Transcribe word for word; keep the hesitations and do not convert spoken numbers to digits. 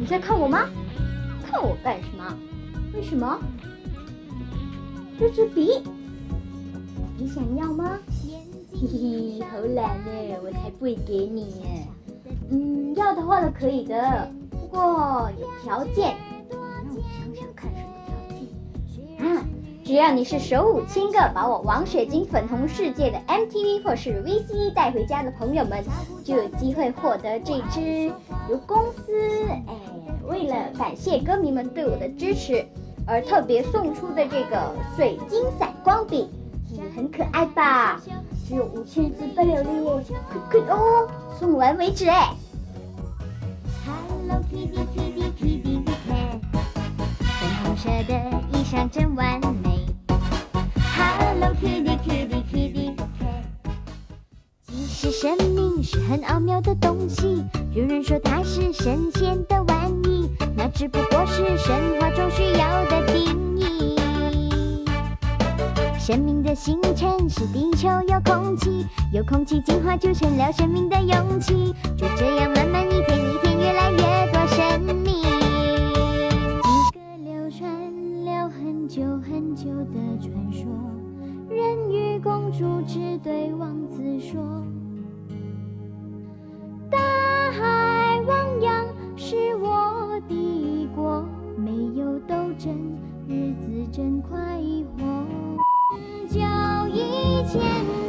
在看我吗？看我干什么？为什么？这支笔，你想要吗？嘿嘿，好懒呢，我才不会给你呢。嗯，要的话呢可以的，不过有条件。让我想想看什么条件啊？只要你是首五千个把我王雪晶粉红世界的 M T V 或是 V C D 带回家的朋友们，就有机会获得这支由公司哎为了感谢歌迷们对我的支持而特别送出的这个水晶散光笔，也很可爱吧？只有五千字罢了耶，快快哦，送完为止哎。 Hello Kitty Kitty Kitty Cat， 粉红色的衣裳真完美。Hello Kitty Kitty Kitty Cat， 其实生命是很奥妙的东西，有人说它是神仙的玩意，那只不过是神话中需要的定义。生命的形成是地球有空气，有空气进化就成了生命的勇气，就这样慢慢一天一天越来越多神秘。几个流传了很久很久的传说，人鱼公主只对王子说，大海汪洋是我的国，没有斗争，日子真快活。交一千